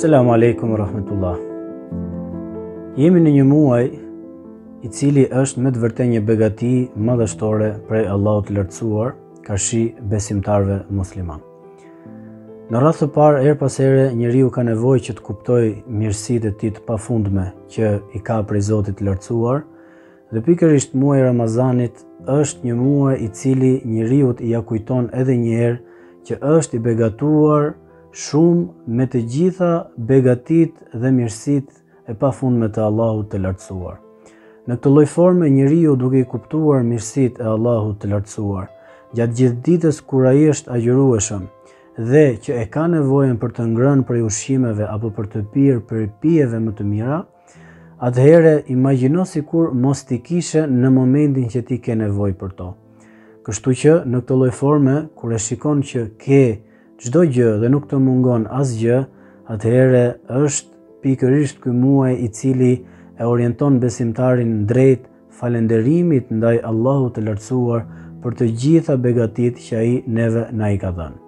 Selamu alaikum wa rahmatullah. Jemi në një muaj i cili është me të vërtetë një begati madhështore prej Allahut të lartësuar, kashi besimtarëve musliman. Në radhë të parë, her pas here, njeriu ka nevojë që të kuptojë mirësitë e tij të pafundme që i ka prej Zotit të lartësuar, dhe pikërisht muaji i Ramazanit është një muaj i cili njeriu ja kujton edhe një herë që është i begatuar shumë me të gjitha begatit dhe mirësit e pafundme të Allahut të lartësuar. Në këtë lloj forme njeriu duke i kuptuar mirësit e Allahut të lartësuar, gjatë gjithë ditës kur ai është agjërueshëm dhe që e ka nevojën për të ngrënë prej ushqimeve apo për të pirë prej pijeve më të mira, atëherë imagjino sikur mos t'i kishe në momentin që ti ke nevojë për to. Kështu që në këtë lloj forme, kur e shikon që ke çdo gjë dhe nuk të mungon asgjë, atëherë është pikërisht ky muaj i cili e orienton besimtarin drejt falënderimit ndaj Allahut të lartësuar për të gjitha begatitë që ai neve na i ka dhënë.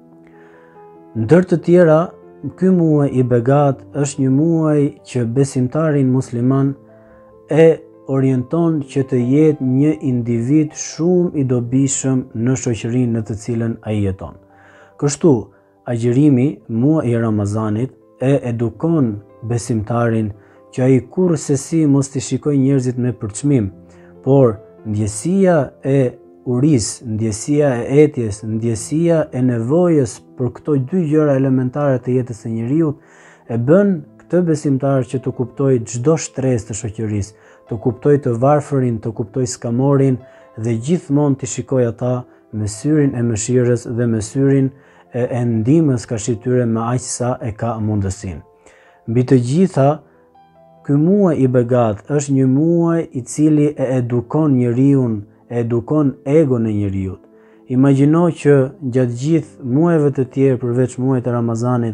Ndër të tjera, ky muaj i begat është një muaj që besimtarin musliman e orienton që të jetë një individ shumë i dobishëm në shoqërinë në të cilën ai jeton. Kështu, agjërimi, muaji i Ramazanit, e edukon besimtarin që ai kurrësesi mos t'i shikojë njerëzit me përçmim, por ndjesia e urisë, ndjesia e etjes, ndjesia e nevojës për këto dy gjëra elementare të jetës së njeriu e bën këtë besimtar që të kuptojë çdo shtresë të shoqërisë, të kuptojë të varfërin, të kuptojë skamorin dhe gjithmonë t'i shikojë ata me syrin e mëshirës dhe me syrin e ndihmës kashi tyre me aq sa e ka mundësinë. Mbi të gjitha, ky muaj i begat është një muaj i cili e edukon njeriu, e edukon egon e njeriu. Imagjino që gjatë gjithë muajve të tjerë përveç muajit të Ramazanit,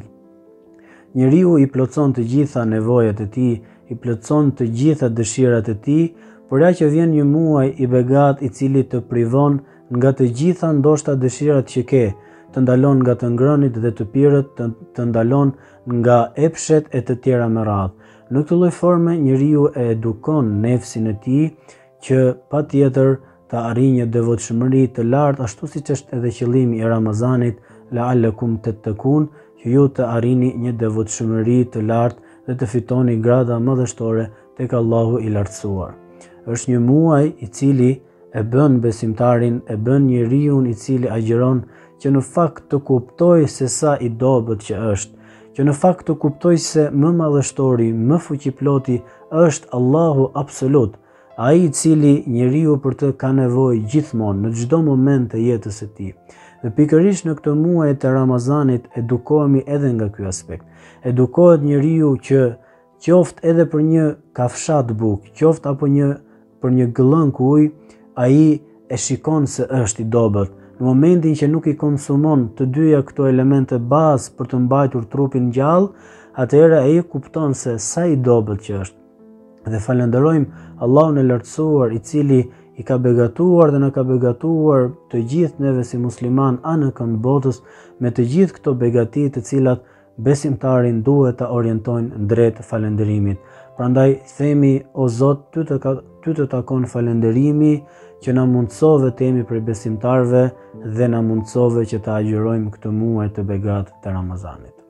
njeriu i plotson të gjitha nevojat e tij, i plotson të gjitha dëshirat e tij, por ja që vjen një muaj i begat i cili të privon nga të gjitha ndoshta dëshirat që ke, të ndalon nga të ngrënit dhe të pirët, të ndalon nga epshet e të tjera me radhë. Në këtë lloj forme njeriu e edukon nefsin e tij që patjetër të arrijë një devotshmëri të lartë, ashtu siç është edhe qëllimi i Ramazanit, la'allakum tattaqun, që ju të arrini një devotshmëri të lartë dhe të fitoni grada madhështore tek Allahu i lartësuar. Është një muaj i cili e bën besimtarin, e bën njeriu i cili agjeron që në fakt të kuptoj se sa i dobët që është, që në fakt të kuptoj se më madhështori, më fuqiploti është Allahu absolut, ai i cili njeriu për të ka nevojë gjithmonë në çdo moment të jetës së tij. Dhe pikërisht në këtë muaj të Ramazanit edukohemi edhe nga ky aspekt. Edukohet njeriu që qoftë edhe për një kafshat bukë, qoftë apo për një gëllënk ujë, ai e shikon se është i dobët. Në momentin që nuk i konsumon të dyja këto elemente bazë për të mbajtur trupin gjallë, atëherë ai kupton se sa i dobët që është. Dhe falenderojmë Allahun e lartësuar i cili i ka begatuar dhe në ka begatuar të gjithë neve si musliman anë kënd botës me të gjithë këto begati të cilat besimtarin duhet të orientojnë drejt falënderimit. Prandaj themi, o Zot, ty të takon falënderimi që na mundsove të jemi prej besimtarve dhe na mundsove që të agjërojmë këtë muaj të begat të Ramazanit.